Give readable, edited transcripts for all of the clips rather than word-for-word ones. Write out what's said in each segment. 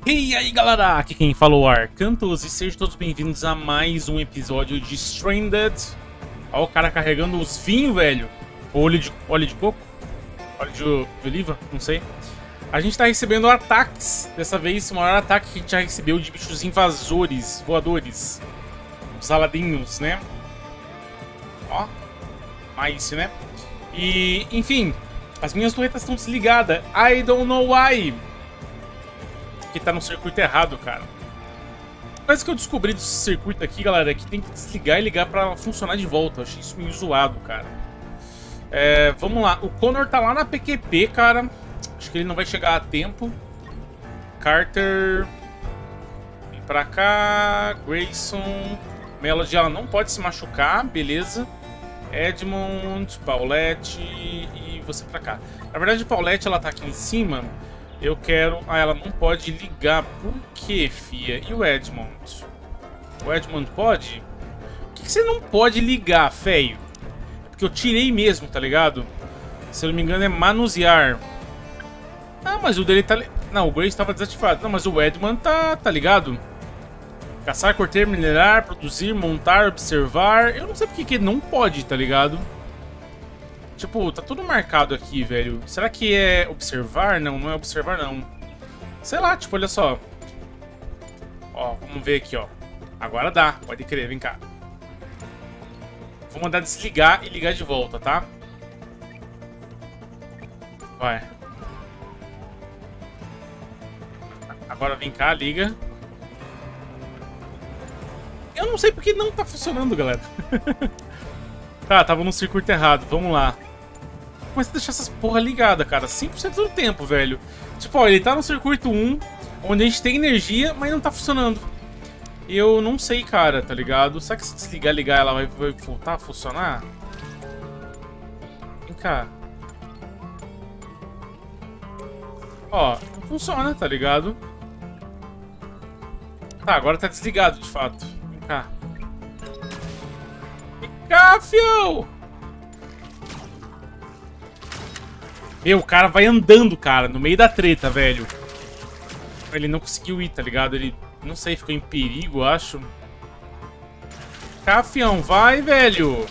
E aí galera, aqui quem falou é Arcantos e sejam todos bem-vindos a mais um episódio de Stranded. Olha o cara carregando os vinhos, velho. Óleo de coco? Óleo de oliva? Não sei. A gente tá recebendo ataques. Dessa vez o maior ataque que a gente já recebeu de bichos invasores, voadores. Os aladinhos, né? Ó, mais, né? E, enfim, as minhas torretas estão desligadas. I don't know why. Que tá no circuito errado, cara. A coisa que eu descobri desse circuito aqui, galera, é que tem que desligar e ligar pra funcionar de volta. Eu achei isso meio zoado, cara. Vamos lá. O Connor tá lá na PQP, cara. Acho que ele não vai chegar a tempo. Carter. Vem pra cá. Grayson. Melody, ela não pode se machucar, beleza. Edmond, Paulette e você pra cá. Na verdade, a Paulette, ela tá aqui em cima. Eu quero... Ah, ela não pode ligar. Por quê, fia? E o Edmond? O Edmond pode? Por que você não pode ligar, feio? Porque eu tirei mesmo, tá ligado? Se eu não me engano é manusear. Ah, mas o dele tá... Não, o Grace estava desativado. Não, mas o Edmond tá ligado? Caçar, cortar, minerar, produzir, montar, observar. Eu não sei porque que ele não pode, tá ligado? Tipo, tá tudo marcado aqui, velho. Será que é observar? Não, não é observar, não. Sei lá, tipo, olha só. Ó, vamos ver aqui, ó. Agora dá, pode crer, vem cá. Vou mandar desligar e ligar de volta, tá? Vai. Agora vem cá, liga. Eu não sei porque não tá funcionando, galera. Tá, tava no circuito errado, vamos lá. Mas deixar essas porra ligada, cara, 100% do tempo, velho. Tipo, ó, ele tá no circuito 1, onde a gente tem energia, mas não tá funcionando. Eu não sei, cara, tá ligado? Será que se desligar e ligar ela vai voltar a funcionar? Vem cá. Ó, não funciona, tá ligado? Tá, agora tá desligado, de fato. Vem cá. Vem cá, fião! Meu, o cara vai andando, cara, no meio da treta, velho. Ele não conseguiu ir, tá ligado? Ele, não sei, ficou em perigo, eu acho. Cá, fião, vai, velho.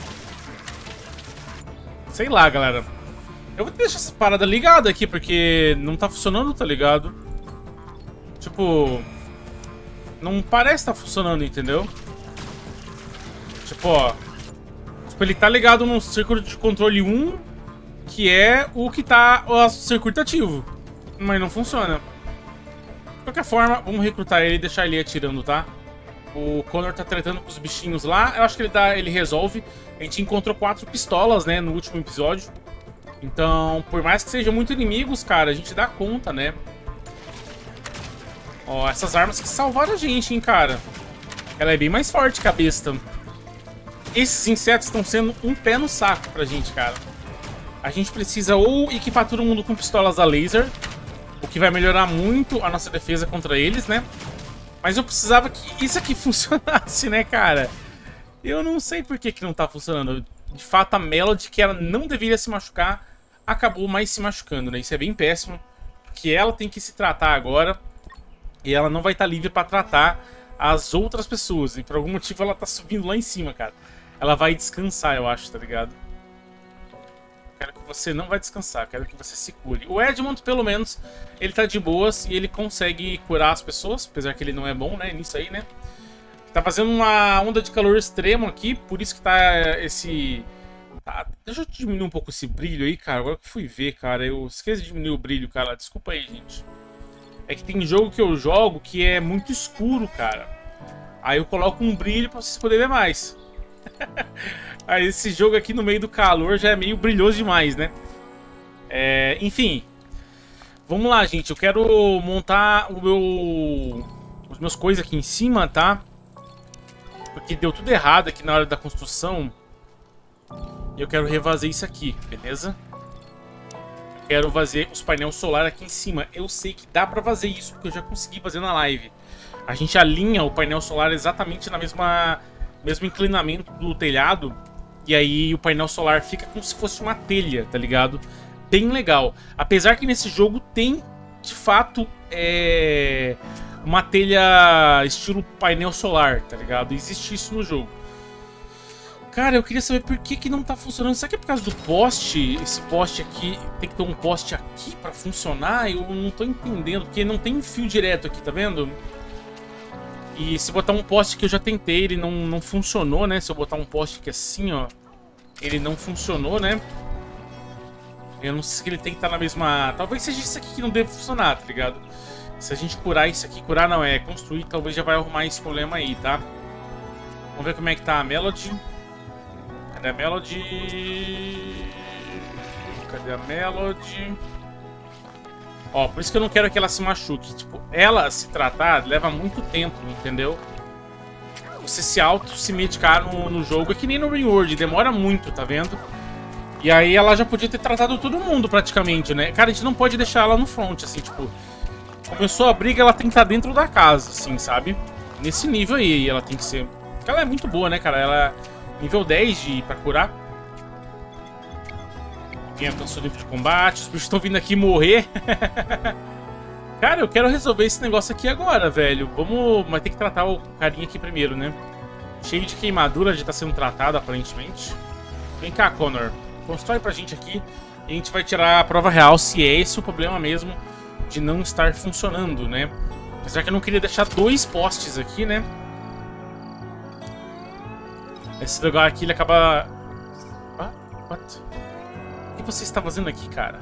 Sei lá, galera. Eu vou deixar essa parada ligada aqui, porque não tá funcionando, tá ligado? Tipo... Não parece estar funcionando, entendeu? Tipo, ó. Tipo, ele tá ligado no círculo de controle 1, que é o que tá o circuito ativo. Mas não funciona. De qualquer forma, vamos recrutar ele e deixar ele atirando, tá? O Connor tá tratando com os bichinhos lá. Eu acho que ele resolve. A gente encontrou 4 pistolas, né, no último episódio. Então, por mais que sejam muito inimigos, cara, a gente dá conta, né? Ó, essas armas que salvaram a gente, hein, cara. Ela é bem mais forte que a besta. Esses insetos estão sendo um pé no saco pra gente, cara. A gente precisa ou equipar todo mundo com pistolas a laser, o que vai melhorar muito a nossa defesa contra eles, né? Mas eu precisava que isso aqui funcionasse, né, cara? Eu não sei por que não tá funcionando. De fato, a Melody, que ela não deveria se machucar, acabou mais se machucando, né? Isso é bem péssimo. Que ela tem que se tratar agora. E ela não vai estar livre pra tratar as outras pessoas. E por algum motivo ela tá subindo lá em cima, cara. Ela vai descansar, eu acho, tá ligado? Quero que você não vai descansar, quero que você se cure. O Edmond, pelo menos, ele tá de boas e ele consegue curar as pessoas, apesar que ele não é bom, né, nisso aí, né? Tá fazendo uma onda de calor extremo aqui, por isso que tá esse... Tá, deixa eu diminuir um pouco esse brilho aí, cara. Agora que eu fui ver, cara, eu esqueci de diminuir o brilho, cara. Desculpa aí, gente. É que tem jogo que eu jogo que é muito escuro, cara. Aí eu coloco um brilho pra vocês poderem ver mais. Aí esse jogo aqui no meio do calor já é meio brilhoso demais, né? Enfim. Vamos lá, gente. Eu quero montar os meus coisas aqui em cima, tá? Porque deu tudo errado aqui na hora da construção. E eu quero refazer isso aqui, beleza? Quero fazer os painéis solar aqui em cima. Eu sei que dá pra fazer isso, porque eu já consegui fazer na live. A gente alinha o painel solar exatamente na mesmo inclinamento do telhado. E aí o painel solar fica como se fosse uma telha, tá ligado? Bem legal. Apesar que nesse jogo tem, de fato, uma telha estilo painel solar, tá ligado? Existe isso no jogo. Cara, eu queria saber por que não tá funcionando. Será que é por causa do poste? Esse poste aqui, tem que ter um poste aqui pra funcionar? Eu não tô entendendo, porque não tem um fio direto aqui, tá vendo? E se botar um poste que eu já tentei, ele não funcionou, né? Se eu botar um poste aqui assim, ó, ele não funcionou, né? Eu não sei se ele tem que estar na mesma... Talvez seja isso aqui que não deve funcionar, tá ligado? Se a gente curar isso aqui... Curar não, é construir, talvez já vai arrumar esse problema aí, tá? Vamos ver como é que tá a Melody. Cadê a Melody? Cadê a Melody? Ó, por isso que eu não quero que ela se machuque. Tipo, ela se tratar leva muito tempo, entendeu? Você se medicar no jogo é que nem no Reward, demora muito, tá vendo? E aí ela já podia ter tratado todo mundo praticamente, né? Cara, a gente não pode deixar ela no front, assim, tipo... Começou a briga, ela tem que estar dentro da casa, assim, sabe? Nesse nível aí, ela tem que ser... Porque ela é muito boa, né, cara? Ela é nível 10 pra curar. Quem alcançou o nível de combate, os bichos estão vindo aqui morrer. Cara, eu quero resolver esse negócio aqui agora, velho. Vamos... Mas tem que tratar o carinha aqui primeiro, né? Cheio de queimadura, já tá sendo tratado, aparentemente. Vem cá, Connor. Constrói pra gente aqui e a gente vai tirar a prova real se é esse o problema mesmo de não estar funcionando, né? Apesar que eu não queria deixar 2 postes aqui, né? Esse lugar aqui, ele acaba... Ah, what? O que você está fazendo aqui, cara?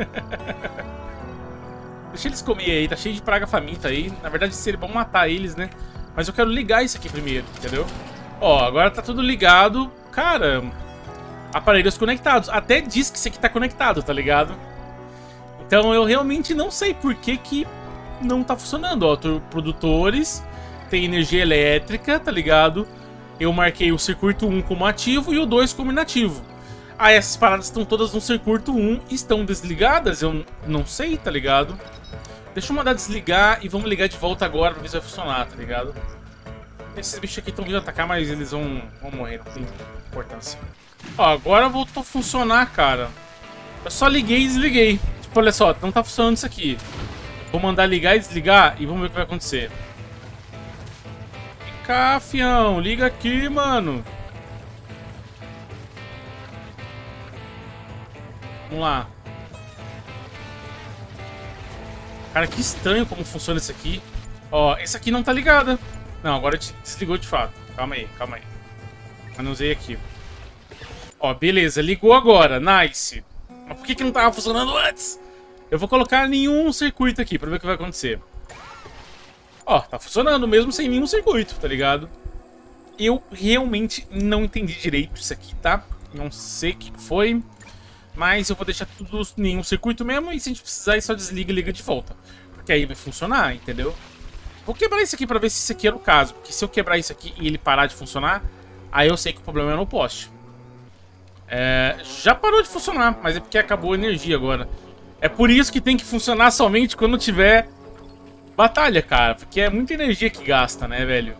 Deixa eles comer aí, tá cheio de praga faminta aí. Na verdade, seria bom matar eles, né? Mas eu quero ligar isso aqui primeiro, entendeu? Ó, agora tá tudo ligado. Cara... Aparelhos conectados. Até diz que isso aqui tá conectado, tá ligado? Então eu realmente não sei por que não tá funcionando. Ó, produtores, tem energia elétrica, tá ligado? Eu marquei o circuito 1 como ativo e o 2 como inativo. Ah, essas paradas estão todas no circuito 1 e estão desligadas? Eu não sei, tá ligado? Deixa eu mandar desligar e vamos ligar de volta agora pra ver se vai funcionar, tá ligado? Esses bichos aqui estão vindo atacar, mas eles vão morrer, não tem importância. Ó, agora voltou a funcionar, cara. Eu só liguei e desliguei. Tipo, olha só, não tá funcionando isso aqui. Vou mandar ligar e desligar e vamos ver o que vai acontecer. Vem cá, fião. Liga aqui, mano. Vamos lá. Cara, que estranho como funciona isso aqui. Ó, esse aqui não tá ligado. Não, agora desligou de fato. Calma aí, calma aí. Eu não usei aqui. Ó, beleza, ligou agora, nice. Mas por que não tava funcionando antes? Eu vou colocar nenhum circuito aqui pra ver o que vai acontecer. Ó, tá funcionando mesmo sem nenhum circuito, tá ligado? Eu realmente não entendi direito isso aqui, tá? Não sei o que foi. Mas eu vou deixar tudo nenhum circuito mesmo. E se a gente precisar, só desliga e liga de volta. Porque aí vai funcionar, entendeu? Vou quebrar isso aqui pra ver se isso aqui era o caso. Porque se eu quebrar isso aqui e ele parar de funcionar, aí eu sei que o problema é no poste. Já parou de funcionar, mas é porque acabou a energia agora. É por isso que tem que funcionar somente quando tiver batalha, cara. Porque é muita energia que gasta, né, velho?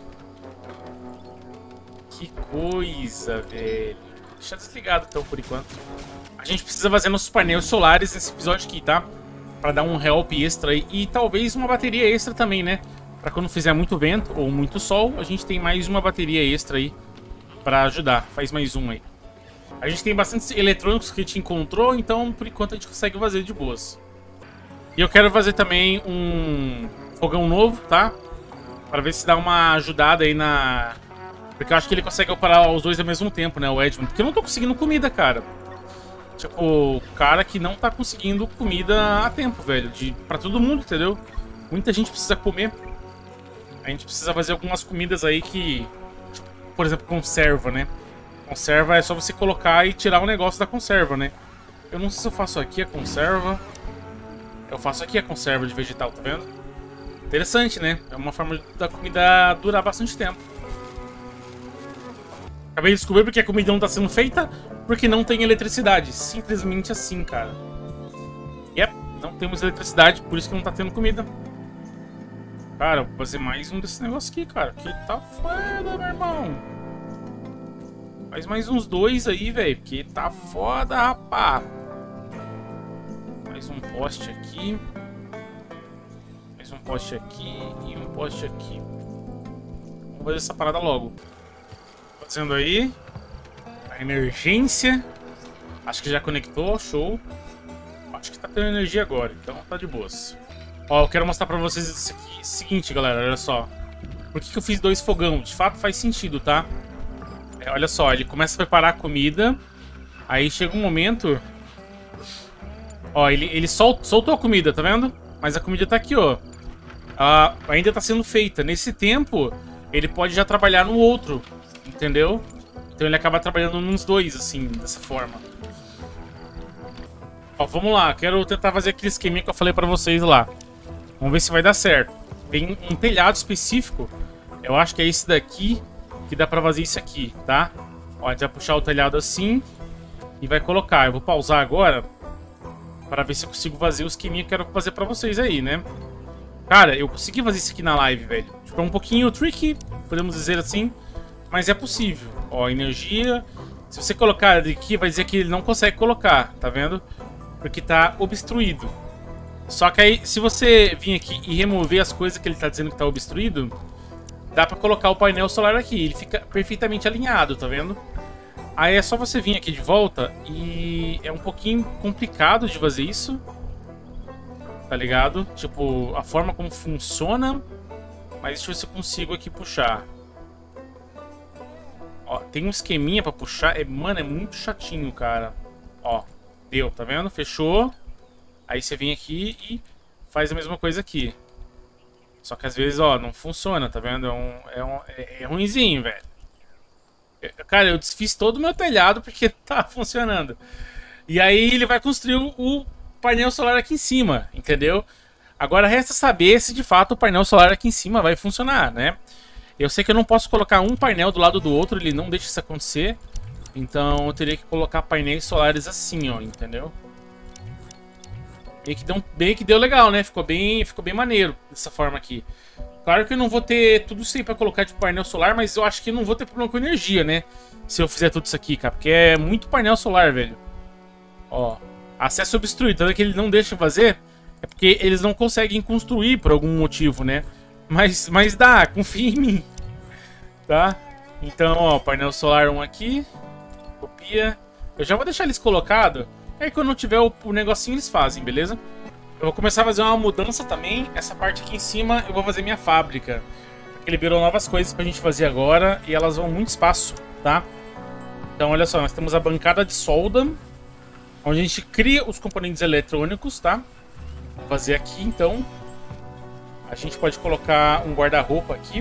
Que coisa, velho. Deixa desligado então por enquanto. A gente precisa fazer nossos painéis solares nesse episódio aqui, tá? Pra dar um help extra aí. E talvez uma bateria extra também, né? Pra quando fizer muito vento ou muito sol, a gente tem mais uma bateria extra aí pra ajudar. Faz mais um aí. A gente tem bastante eletrônicos que a gente encontrou, então por enquanto a gente consegue fazer de boas. E eu quero fazer também um fogão novo, tá? Pra ver se dá uma ajudada aí na... Porque eu acho que ele consegue operar os dois ao mesmo tempo, né, o Edmund. Porque eu não tô conseguindo comida, cara. Tipo, o cara que não tá conseguindo comida a tempo, velho. Pra todo mundo, entendeu? Muita gente precisa comer. A gente precisa fazer algumas comidas aí que... Tipo, por exemplo, conserva, né? Conserva é só você colocar e tirar o negócio da conserva, né? Eu não sei se eu faço aqui a conserva. Eu faço aqui a conserva de vegetal, tá vendo? Interessante, né? É uma forma da comida durar bastante tempo. Acabei de descobrir porque a comida não tá sendo feita, porque não tem eletricidade. Simplesmente assim, cara. Yep, não temos eletricidade, por isso que não tá tendo comida. Cara, vou fazer mais um desse negócio aqui, cara. Que tá foda, meu irmão. Faz mais uns 2 aí, velho. Porque tá foda, rapá. Mais um poste aqui. um poste aqui e um poste aqui. Vamos fazer essa parada logo. Fazendo aí. A emergência. Acho que já conectou, show. Acho que tá tendo energia agora, então tá de boas. Ó, eu quero mostrar pra vocês isso aqui. Seguinte, galera, olha só. Por que eu fiz 2 fogão? De fato faz sentido, tá? Olha só, ele começa a preparar a comida. Aí chega um momento... Ó, ele soltou a comida, tá vendo? Mas a comida tá aqui, ó. Ainda tá sendo feita. Nesse tempo, ele pode já trabalhar no outro, entendeu? Então ele acaba trabalhando nos 2, assim, dessa forma. Ó, vamos lá. Quero tentar fazer aquele esqueminha que eu falei pra vocês lá. Vamos ver se vai dar certo. Tem um telhado específico. Eu acho que é esse daqui que dá pra fazer isso aqui, tá? Ó, a gente vai puxar o telhado assim e vai colocar. Eu vou pausar agora para ver se eu consigo fazer o esqueminha que eu quero fazer pra vocês aí, né? Cara, eu consegui fazer isso aqui na live, velho. Tipo, é um pouquinho tricky, podemos dizer assim, mas é possível. Ó, energia. Se você colocar aqui, vai dizer que ele não consegue colocar, tá vendo? Porque tá obstruído. Só que aí, se você vir aqui e remover as coisas que ele tá dizendo que tá obstruído, dá pra colocar o painel solar aqui. Ele fica perfeitamente alinhado, tá vendo? Aí é só você vir aqui de volta e é um pouquinho complicado de fazer isso. Tá ligado? Tipo, a forma como funciona. Mas deixa eu ver se eu consigo aqui puxar. Ó, tem um esqueminha pra puxar. Mano, é muito chatinho, cara. Ó, deu, tá vendo? Fechou. Aí você vem aqui e faz a mesma coisa aqui. Só que às vezes, ó, não funciona, tá vendo? É ruinzinho, velho. Cara, eu desfiz todo o meu telhado porque tá funcionando. E aí ele vai construir o painel solar aqui em cima, entendeu? Agora resta saber se de fato o painel solar aqui em cima vai funcionar, né? Eu sei que eu não posso colocar um painel do lado do outro, ele não deixa isso acontecer. Então eu teria que colocar painéis solares assim, ó, entendeu? Bem que deu legal, né? Ficou bem maneiro dessa forma aqui. Claro que eu não vou ter tudo isso aí pra colocar de painel solar, mas eu acho que não vou ter problema com energia, né? Se eu fizer tudo isso aqui, cara. Porque é muito painel solar, velho. Ó, acesso obstruído. Tanto que ele não deixa fazer, é porque eles não conseguem construir por algum motivo, né? Mas dá, confia em mim. Tá? Então, ó, painel solar 1 aqui. Copia. Eu já vou deixar eles colocados. Aí quando tiver o negocinho eles fazem, beleza? Eu vou começar a fazer uma mudança também. Essa parte aqui em cima eu vou fazer minha fábrica. Ele liberou novas coisas pra gente fazer agora. E elas vão muito espaço, tá? Então olha só, nós temos a bancada de solda, onde a gente cria os componentes eletrônicos, tá? Vou fazer aqui então. A gente pode colocar um guarda-roupa aqui.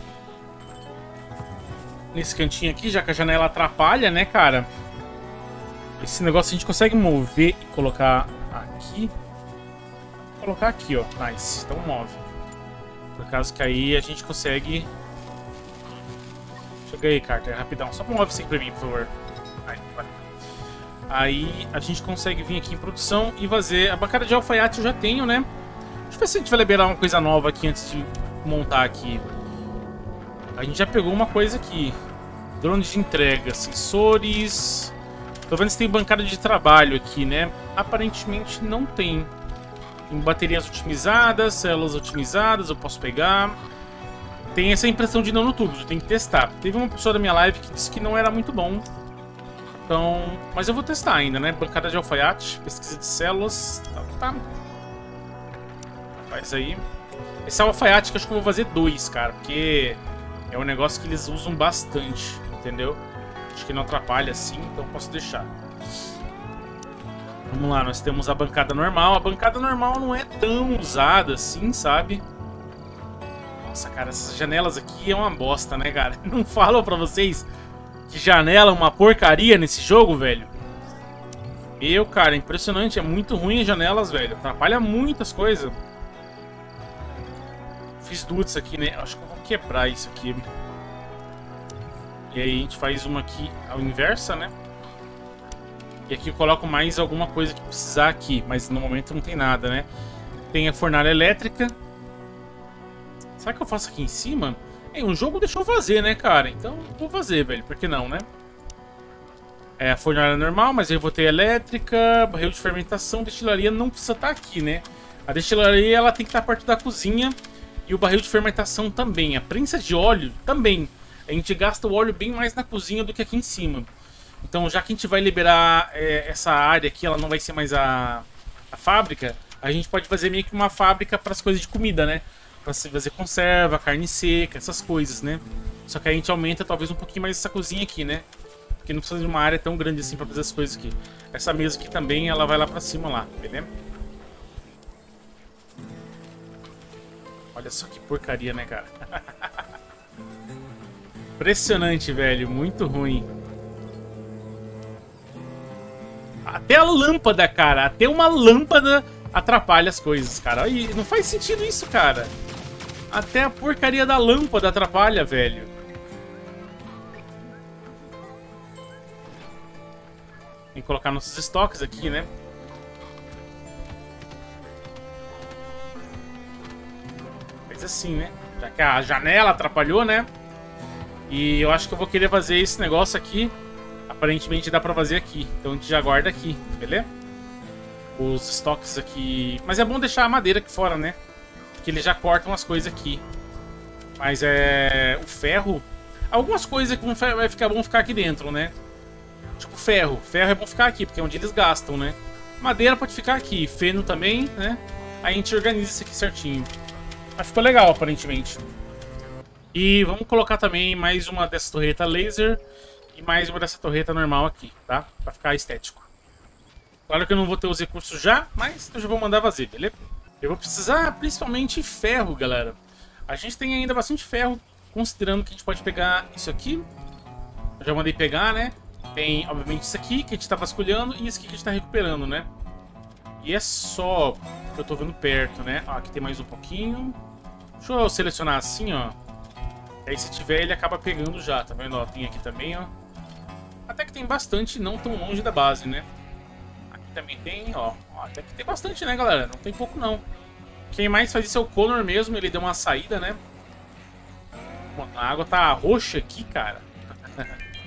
Nesse cantinho aqui, já que a janela atrapalha, né, cara? Esse negócio a gente consegue mover e colocar aqui. Vou colocar aqui, ó. Nice. Então move. Por causa que aí a gente consegue... Chega aí, Carter. Rapidão. Só move sempre pra mim, por favor. Aí a gente consegue vir aqui em produção e fazer... A bancada de alfaiate eu já tenho, né? Deixa eu ver se a gente vai liberar uma coisa nova aqui antes de montar aqui. A gente já pegou uma coisa aqui. Drone de entrega. Sensores... Tô vendo se tem bancada de trabalho aqui, né? Aparentemente não tem. Tem baterias otimizadas, células otimizadas, eu posso pegar. Tem essa impressão de nanotubo, eu tenho que testar. Teve uma pessoa da minha live que disse que não era muito bom. Então, mas eu vou testar ainda, né? Bancada de alfaiate, pesquisa de células. Tá. Faz aí. Esse é o alfaiate que eu acho que eu vou fazer 2, cara. Porque é um negócio que eles usam bastante, entendeu? Acho que não atrapalha assim, então posso deixar. Vamos lá, nós temos a bancada normal. A bancada normal não é tão usada assim, sabe? Nossa, cara, essas janelas aqui é uma bosta, né, cara? Não falo pra vocês que janela é uma porcaria nesse jogo, velho? Cara, impressionante. É muito ruim as janelas, velho. Atrapalha muitas coisas. Fiz duas aqui, né? Acho que eu vou quebrar isso aqui. E aí a gente faz uma aqui ao inversa, né? E aqui eu coloco mais alguma coisa que precisar aqui. Mas no momento não tem nada, né? Tem a fornalha elétrica. Será que eu faço aqui em cima? Um jogo deixou eu fazer, né, cara? Então vou fazer, velho. Por que não, né? É a fornalha normal, mas eu vou ter elétrica, barril de fermentação, destilaria não precisa estar aqui, né? A destilaria ela tem que estar perto da cozinha e o barril de fermentação também. A prensa de óleo também. A gente gasta o óleo bem mais na cozinha do que aqui em cima. Então, já que a gente vai liberar essa área aqui, ela não vai ser mais a fábrica, a gente pode fazer meio que uma fábrica para as coisas de comida, né? Para fazer conserva, carne seca, essas coisas, né? Só que a gente aumenta talvez um pouquinho mais essa cozinha aqui, né? Porque não precisa de uma área tão grande assim para fazer as coisas aqui. Essa mesa aqui também, ela vai lá para cima lá, beleza? Olha só que porcaria, né, cara? Impressionante, velho. Muito ruim. Até a lâmpada, cara. Até uma lâmpada atrapalha as coisas, cara. E não faz sentido isso, cara. Até a porcaria da lâmpada atrapalha, velho. Tem que colocar nossos estoques aqui, né? Faz assim, né? Já que a janela atrapalhou, né? E eu acho que eu vou querer fazer esse negócio aqui. Aparentemente dá pra fazer aqui. Então a gente já guarda aqui, beleza? Os estoques aqui. Mas é bom deixar a madeira aqui fora, né? Que eles já cortam as coisas aqui. Mas o ferro... Algumas coisas que vai ficar bom ficar aqui dentro, né? Tipo ferro. Ferro é bom ficar aqui, porque é onde eles gastam, né? Madeira pode ficar aqui. Feno também, né? Aí a gente organiza isso aqui certinho. Mas ficou legal, aparentemente. E vamos colocar também mais uma dessa torreta laser e mais uma dessa torreta normal aqui, tá? Pra ficar estético. Claro que eu não vou ter os recursos já, mas eu já vou mandar fazer, beleza? Eu vou precisar principalmente ferro, galera. A gente tem ainda bastante ferro, considerando que a gente pode pegar isso aqui. Eu já mandei pegar, né? Tem, obviamente, isso aqui que a gente tá vasculhando e isso aqui que a gente tá recuperando, né? E é só que eu tô vendo perto, né? Ó, aqui tem mais um pouquinho. Deixa eu selecionar assim, ó. Aí se tiver, ele acaba pegando já, tá vendo? Ó, tem aqui também, ó. Até que tem bastante, não tão longe da base, né? Aqui também tem, ó. Até que tem bastante, né, galera? Não tem pouco, não. Quem mais faz isso é o Connor mesmo, ele deu uma saída, né? Bom, a água tá roxa aqui, cara. Vou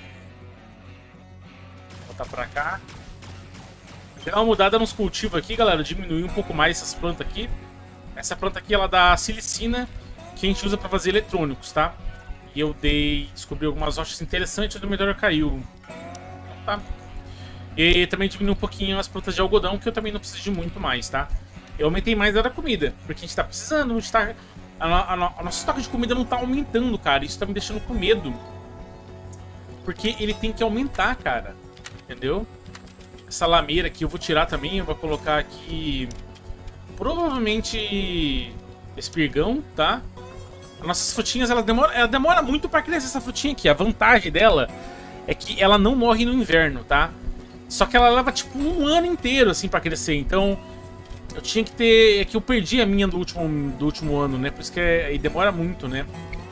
botar pra cá. Deu uma mudada nos cultivos aqui, galera. Diminuir um pouco mais essas plantas aqui. Essa planta aqui, ela dá silicina, que a gente usa pra fazer eletrônicos, tá? E eu descobri algumas rochas interessantes e o melhor caiu. Então, tá. E também diminui um pouquinho as plantas de algodão, que eu também não preciso de muito mais, tá? Eu aumentei mais da comida, porque a gente tá precisando, a gente tá... A nossa estoque de comida não tá aumentando, cara. Isso tá me deixando com medo. Porque ele tem que aumentar, cara. Entendeu? Essa lameira aqui eu vou tirar também, eu vou colocar aqui... Provavelmente... espirgão, tá? As nossas frutinhas, ela demora muito pra crescer essa frutinha aqui. A vantagem dela é que ela não morre no inverno, tá? Só que ela leva tipo um ano inteiro assim pra crescer. Então eu tinha que ter... É que eu perdi a minha do último ano, né? Por isso que aí demora muito, né?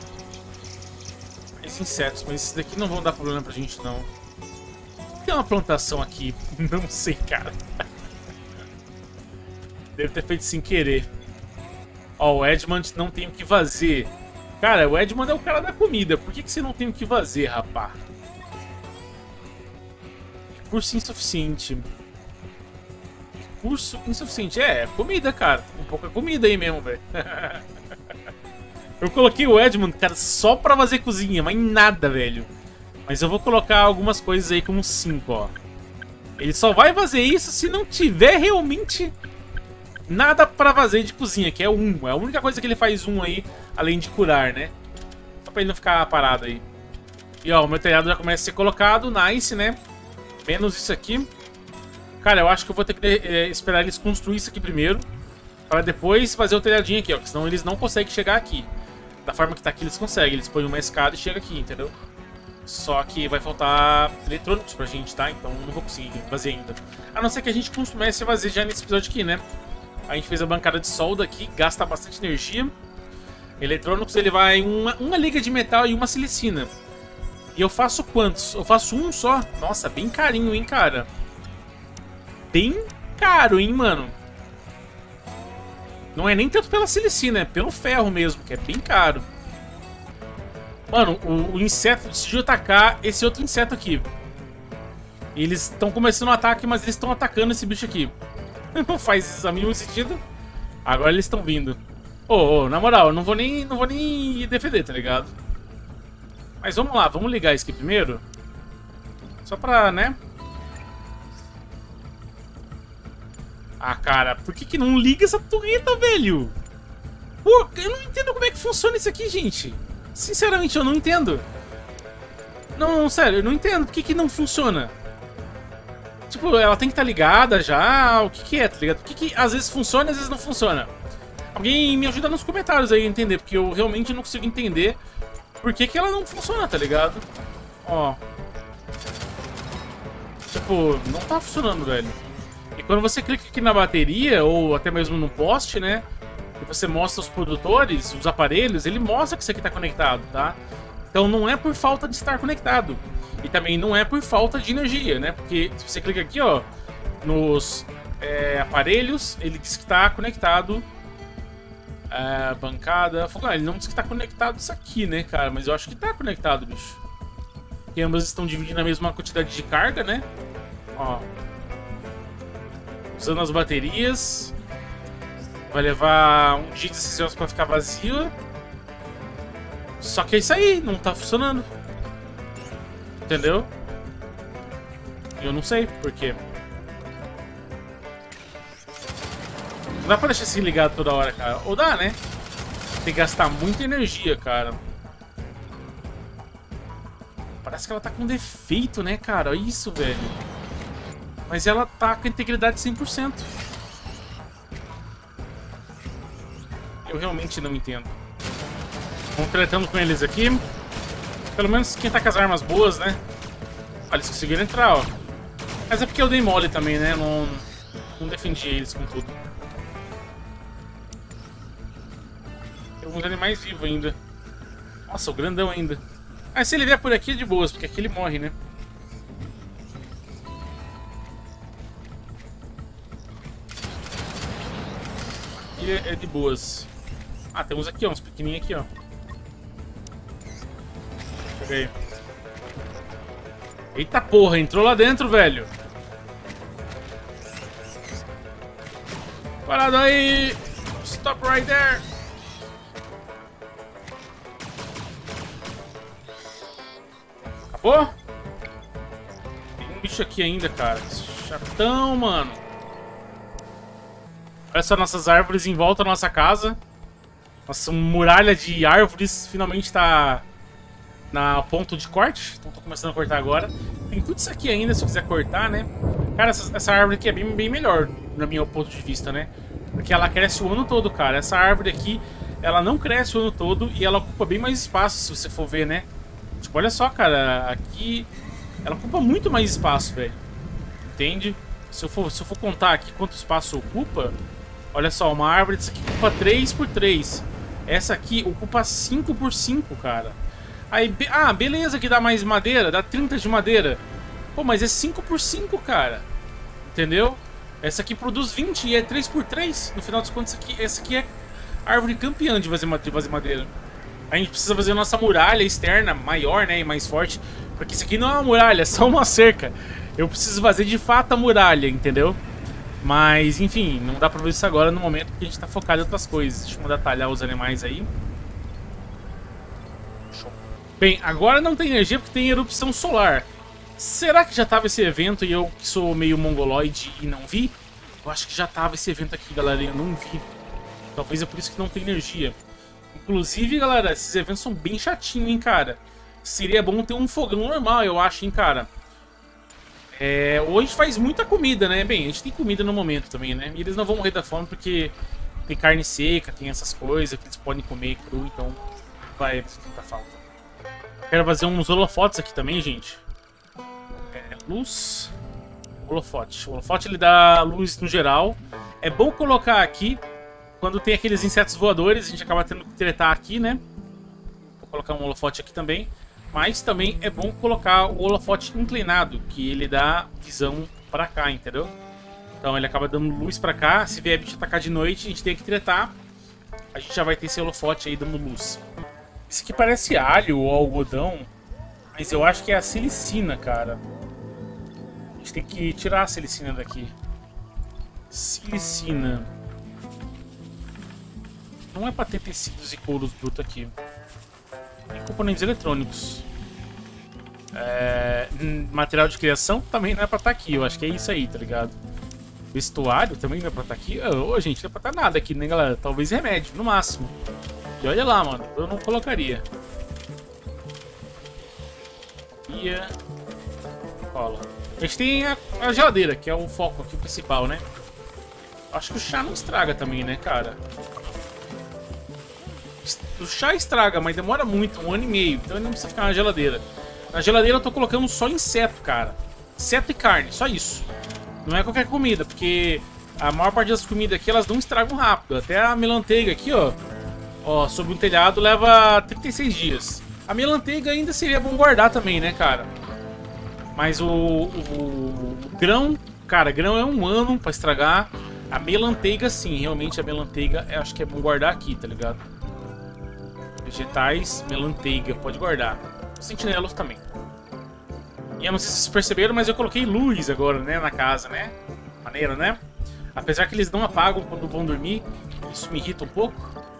Esses insetos, mas esses daqui não vão dar problema pra gente, não. Tem uma plantação aqui. Não sei, cara. Deve ter feito sem querer. Ó, o Edmund não tem o que fazer. Cara, o Edmund é o cara da comida. Por que você não tem o que fazer, rapá? Recurso insuficiente. Recurso insuficiente. É comida, cara. Um pouca comida aí mesmo, velho. Eu coloquei o Edmund, cara, só pra fazer cozinha, mas nada, velho. Mas eu vou colocar algumas coisas aí como 5, ó. Ele só vai fazer isso se não tiver realmente... nada pra fazer de cozinha, que é 1. É a única coisa que ele faz 1 aí, além de curar, né? Só pra ele não ficar parado aí. E ó, o meu telhado já começa a ser colocado, nice, né? Menos isso aqui. Cara, eu acho que eu vou ter que esperar eles construir isso aqui primeiro, para depois fazer o telhadinho aqui, ó. Porque senão eles não conseguem chegar aqui. Da forma que tá aqui eles conseguem, eles põem uma escada e chegam aqui, entendeu? Só que vai faltar eletrônicos pra gente, tá? Então não vou conseguir fazer ainda. A não ser que a gente comece a fazer já nesse episódio aqui, né? A gente fez a bancada de solda aqui, gasta bastante energia. Eletrônicos, ele vai uma liga de metal e uma silicina. E eu faço quantos? Eu faço 1 só? Nossa, bem carinho, hein, cara? Bem caro, hein, mano? Não é nem tanto pela silicina, é pelo ferro mesmo, que é bem caro. Mano, o inseto decidiu atacar esse outro inseto aqui. E eles estão começando o ataque, mas eles estão atacando esse bicho aqui. Não faz isso a mínimo sentido. Agora eles estão vindo. Ô, na moral, eu não vou nem defender, tá ligado? Mas vamos lá, vamos ligar isso aqui primeiro. Só pra, né? Ah, cara, por que não liga essa torreta, velho? Pô, eu não entendo como é que funciona isso aqui, gente. Sinceramente, eu não entendo. Não, sério, eu não entendo. Por que não funciona? Tipo, ela tem que estar ligada já. O que é, tá ligado? Por que às vezes funciona e às vezes não funciona? Alguém me ajuda nos comentários aí a entender, porque eu realmente não consigo entender por que ela não funciona, tá ligado? Ó. Tipo, não tá funcionando, velho. E quando você clica aqui na bateria, ou até mesmo no poste, né? E você mostra os produtores, os aparelhos, ele mostra que isso aqui tá conectado, tá? Então não é por falta de estar conectado. E também não é por falta de energia, né? Porque se você clica aqui, ó, nos aparelhos, ele diz que tá conectado. Bancada... ele não diz que tá conectado isso aqui, né, cara? Mas eu acho que tá conectado, bicho. Porque ambas estão dividindo a mesma quantidade de carga, né? Ó. Usando as baterias. Vai levar um dia de 6 horas pra ficar vazio. Só que é isso aí, não tá funcionando. Entendeu? Eu não sei por quê. Não dá pra deixar assim ligado toda hora, cara. Ou dá, né? Tem que gastar muita energia, cara. Parece que ela tá com defeito, né, cara? Olha isso, velho. Mas ela tá com a integridade 100%. Eu realmente não entendo. Vamos tretando com eles aqui. Pelo menos quem tá com as armas boas, né? Olha, eles conseguiram entrar, ó. Mas é porque eu dei mole também, né? Não defendi eles com tudo. Tem alguns animais vivos ainda. Nossa, o grandão ainda. Ah, se ele vier por aqui é de boas, porque aqui ele morre, né? Aqui é de boas. Ah, temos aqui, ó, uns pequenininhos aqui, ó. Pega aí. Eita porra, entrou lá dentro, velho. Parado aí. Stop right there. Acabou? Tem um bicho aqui ainda, cara. Chatão, mano. Olha só nossas árvores em volta da nossa casa. Nossa muralha de árvores finalmente tá na ponto de corte. Então tô começando a cortar agora. Tem tudo isso aqui ainda, se eu quiser cortar, né? Cara, essa árvore aqui é bem melhor, no meu ponto de vista, né? Porque ela cresce o ano todo, cara. Essa árvore aqui, ela não cresce o ano todo e ela ocupa bem mais espaço, se você for ver, né? Tipo, olha só, cara. Aqui, ela ocupa muito mais espaço, velho. Entende? Se eu for contar aqui quanto espaço ocupa... Olha só, uma árvore dessa aqui ocupa 3 por 3. Essa aqui ocupa 5 por 5, cara. Aí, beleza que dá mais madeira, dá 30 de madeira. Pô, mas é 5 por 5, cara. Entendeu? Essa aqui produz 20 e é 3 por 3. No final dos contos, essa aqui é árvore campeã de fazer madeira. A gente precisa fazer a nossa muralha externa maior, né, e mais forte. Porque isso aqui não é uma muralha, é só uma cerca. Eu preciso fazer de fato a muralha, entendeu? Mas, enfim, não dá pra ver isso agora no momento porque a gente tá focado em outras coisas. Deixa eu mandar talhar os animais aí. Show. Bem, agora não tem energia porque tem erupção solar. Será que já tava esse evento e eu que sou meio mongoloide e não vi? Eu acho que já tava esse evento aqui, galera, e eu não vi. Talvez é por isso que não tem energia. Inclusive, galera, esses eventos são bem chatinhos, hein, cara. Seria bom ter um fogão normal, eu acho, hein, cara. Hoje faz muita comida, né? Bem, a gente tem comida no momento também, né? E eles não vão morrer da fome porque tem carne seca, tem essas coisas que eles podem comer cru, então vai muita falta. Quero fazer uns holofotes aqui também, gente. Luz. Holofote. O holofote ele dá luz no geral. É bom colocar aqui quando tem aqueles insetos voadores, a gente acaba tendo que tretar aqui, né? Vou colocar um holofote aqui também. Mas também é bom colocar o holofote inclinado, que ele dá visão pra cá, entendeu? Então ele acaba dando luz pra cá. Se vier bicho atacar de noite, a gente tem que tretar. A gente já vai ter esse holofote aí dando luz. Isso aqui parece alho ou algodão, mas eu acho que é a silicina, cara. A gente tem que tirar a silicina daqui. Silicina. Não é pra ter tecidos e couros brutos aqui. Tem componentes eletrônicos. Material de criação também não é pra estar aqui. Eu acho que é isso aí, tá ligado? Vestuário também não é pra estar aqui. Ô, gente, não é pra estar nada aqui, né, galera? Talvez remédio, no máximo. E olha lá, mano. Eu não colocaria. Cola. A gente tem a geladeira, que é o foco aqui principal, né? Acho que o chá não estraga também, né, cara? O chá estraga, mas demora muito, 1 ano e meio. Então ele não precisa ficar na geladeira. Na geladeira eu tô colocando só inseto, cara. Inseto e carne, só isso. Não é qualquer comida, porque a maior parte das comidas aqui, elas não estragam rápido. Até a melanteiga aqui, ó. Ó, sob um telhado leva 36 dias. A melanteiga ainda seria bom guardar também, né, cara? Mas o grão... Cara, grão é 1 ano pra estragar. A melanteiga, sim. Realmente a melanteiga, eu acho que é bom guardar aqui, tá ligado? Vegetais, melanteiga, pode guardar. Sentinelos também. E eu não sei se vocês perceberam, mas eu coloquei luz agora, né, na casa, né? Maneiro, né? Apesar que eles não apagam quando vão dormir. Isso me irrita um pouco.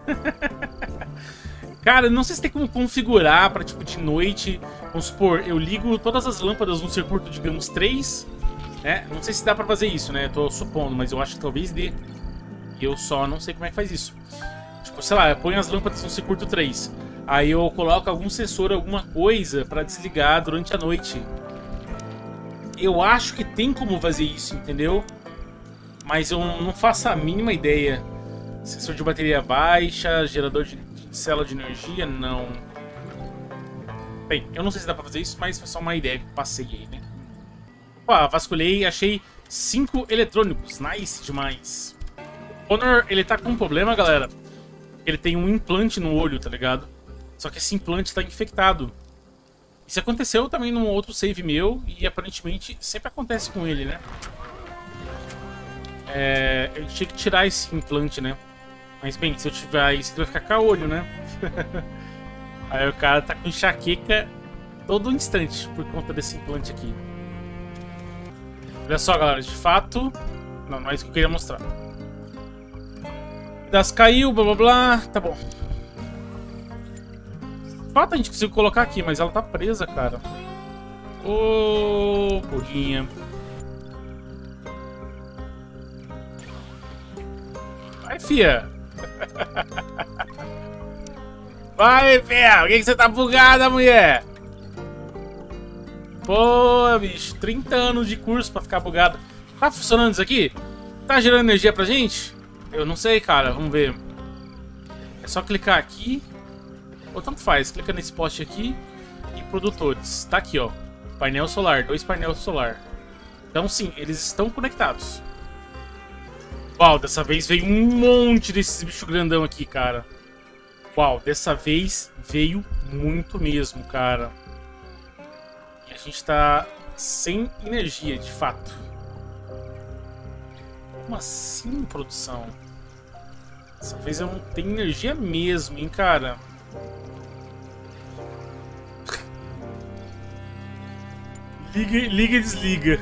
Cara, não sei se tem como configurar pra, tipo, de noite. Vamos supor, eu ligo todas as lâmpadas num circuito, digamos, 3, né? Não sei se dá pra fazer isso, né? Eu tô supondo, mas eu acho que talvez dê. E eu só não sei como é que faz isso. Tipo, sei lá, eu ponho as lâmpadas no circuito 3. Aí eu coloco algum sensor, alguma coisa pra desligar durante a noite. Eu acho que tem como fazer isso, entendeu? Mas eu não faço a mínima ideia. Sensor de bateria baixa, gerador de célula de energia, não. Bem, eu não sei se dá pra fazer isso, mas foi só uma ideia que passei aí, né? Ó, vasculhei e achei 5 eletrônicos. Nice demais. O Honor, ele tá com um problema, galera. Ele tem um implante no olho, tá ligado? Só que esse implante tá infectado. Isso aconteceu também num outro save meu e aparentemente sempre acontece com ele, né? Eu tinha que tirar esse implante, né? Mas bem, se eu tiver isso, vai ficar caolho, né? Aí o cara tá com enxaqueca todo instante por conta desse implante aqui. Olha só, galera, de fato... Não é isso que eu queria mostrar. Das caiu, blá blá blá, tá bom. De fato a gente conseguiu colocar aqui, mas ela tá presa, cara. Ô, burrinha. Vai, fia. Vai, fia. Por que você tá bugada, mulher? Pô, bicho, 30 anos de curso pra ficar bugado. Tá funcionando isso aqui? Tá gerando energia pra gente? Eu não sei, cara. Vamos ver. É só clicar aqui. Ou tanto faz. Clica nesse poste aqui. E produtores. Tá aqui, ó. Painel solar. 2 painéis solar. Então, sim, eles estão conectados. Uau, dessa vez veio um monte desses bichos grandão aqui, cara. Uau, dessa vez veio muito mesmo, cara. E a gente tá sem energia, de fato. Como assim, produção? Dessa vez eu não tenho energia mesmo, hein, cara. Liga e desliga.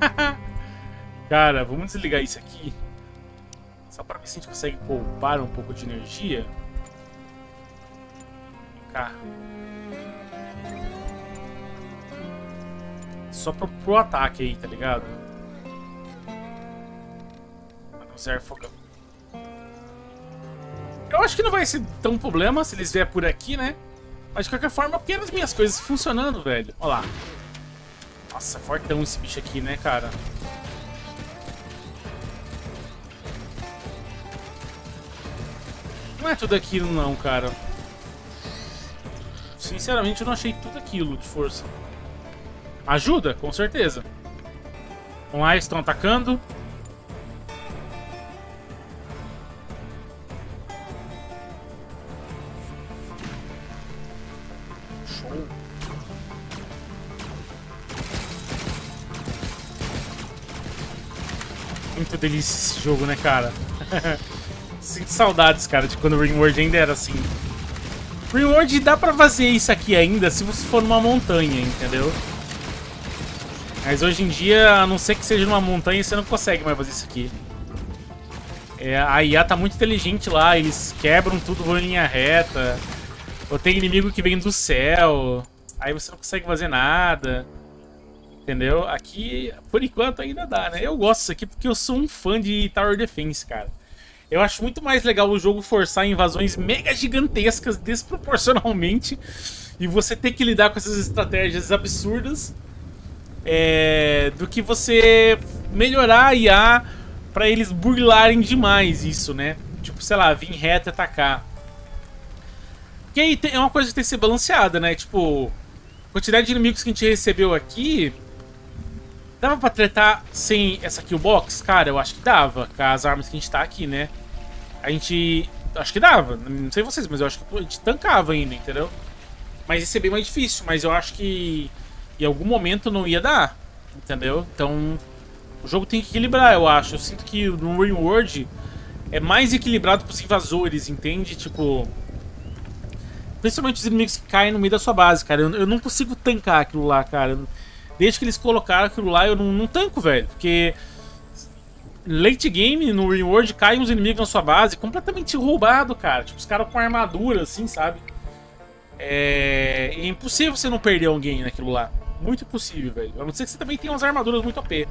Cara, vamos desligar isso aqui. Só pra ver se a gente consegue poupar um pouco de energia. Vem cá. Só pro ataque aí, tá ligado? Usar fogão. Eu acho que não vai ser tão problema se eles vierem por aqui, né? Mas de qualquer forma, eu quero as minhas coisas funcionando, velho. Olha lá. Nossa, fortão esse bicho aqui, né, cara? Não é tudo aquilo, não, cara. Sinceramente, eu não achei tudo aquilo de força. Ajuda, com certeza. Vamos lá, eles estão atacando. Show. Muito delícia esse jogo, né, cara? Sinto saudades, cara, de quando o Ringworld ainda era assim. Ringworld dá pra fazer isso aqui ainda se você for numa montanha, entendeu? Mas hoje em dia, a não ser que seja numa montanha, você não consegue mais fazer isso aqui. A IA tá muito inteligente lá, eles quebram tudo em linha reta. Ou tem inimigo que vem do céu, aí você não consegue fazer nada. Entendeu? Aqui, por enquanto, ainda dá, né? Eu gosto disso aqui porque eu sou um fã de Tower Defense, cara. Eu acho muito mais legal o jogo forçar invasões mega gigantescas, desproporcionalmente, e você ter que lidar com essas estratégias absurdas, do que você melhorar a IA pra eles burlarem demais isso, né? Tipo, sei lá, vir reto e atacar. Porque aí é uma coisa que tem que ser balanceada, né? Tipo, a quantidade de inimigos que a gente recebeu aqui... Dava pra tretar sem essa killbox? Cara, eu acho que dava, com as armas que a gente tá aqui, né? A gente... Acho que dava, não sei vocês, mas eu acho que a gente tancava ainda, entendeu? Mas isso é bem mais difícil, mas eu acho que em algum momento não ia dar, entendeu? Então, o jogo tem que equilibrar, eu acho. Eu sinto que no RimWorld é mais equilibrado pros invasores, entende? Tipo... Principalmente os inimigos que caem no meio da sua base, cara. Eu não consigo tancar aquilo lá, cara. Desde que eles colocaram aquilo lá, eu não tanco, velho. Porque late game, no RimWorld, caem uns inimigos na sua base completamente roubado, cara. Tipo, os caras com armadura, assim, sabe? É impossível você não perder alguém naquilo lá. Muito impossível, velho. A não ser que você também tenha umas armaduras muito OP.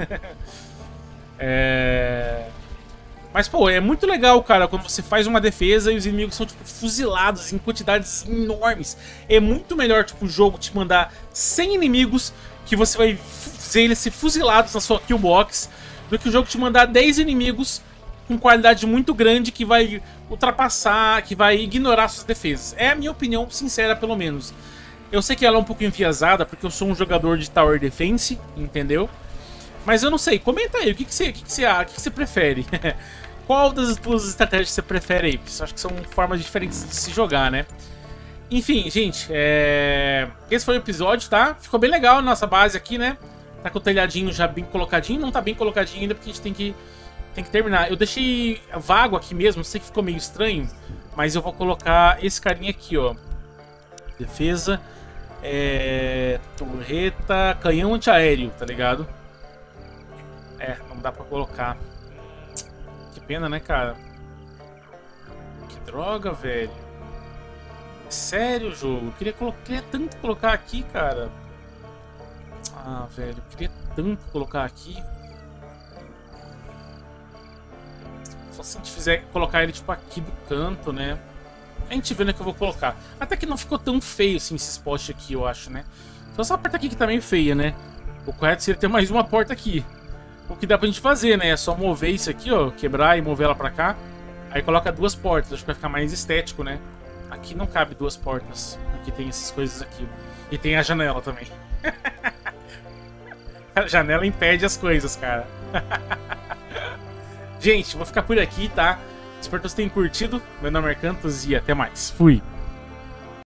Mas, pô, é muito legal, cara, quando você faz uma defesa e os inimigos são, tipo, fuzilados em quantidades enormes. É muito melhor, tipo, o jogo te mandar 100 inimigos que você vai fazer eles ser fuzilados na sua killbox, do que o jogo te mandar 10 inimigos com qualidade muito grande que vai ultrapassar, que vai ignorar suas defesas. É a minha opinião sincera, pelo menos. Eu sei que ela é um pouco enviesada, porque eu sou um jogador de Tower Defense, entendeu? Mas eu não sei, comenta aí, o que você prefere? Qual das duas estratégias você prefere aí? Porque eu acho que são formas diferentes de se jogar, né? Enfim, gente, esse foi o episódio, tá? Ficou bem legal a nossa base aqui, né? Tá com o telhadinho já bem colocadinho, não tá bem colocadinho ainda porque a gente tem que terminar. Eu deixei vago aqui mesmo, sei que ficou meio estranho, mas eu vou colocar esse carinha aqui, ó. Defesa, torreta, canhão antiaéreo, tá ligado? Não dá pra colocar. Que pena, né, cara? Que droga, velho. Sério, jogo. Queria tanto colocar aqui, cara. Ah, velho. Queria tanto colocar aqui. Só se a gente fizer colocar ele, tipo, aqui do canto, né? A gente vê, né, que eu vou colocar. Até que não ficou tão feio, assim, esses postes aqui, eu acho, né? Só essa porta aqui que tá meio feia, né? O correto seria ter mais uma porta aqui. O que dá pra gente fazer, né? É só mover isso aqui, ó. Quebrar e mover ela pra cá. Aí coloca duas portas. Acho que vai ficar mais estético, né? Aqui não cabe duas portas. Aqui tem essas coisas aqui. E tem a janela também. A janela impede as coisas, cara. Gente, vou ficar por aqui, tá? Espero que vocês tenham curtido. Meu nome é Cantos e até mais. Fui!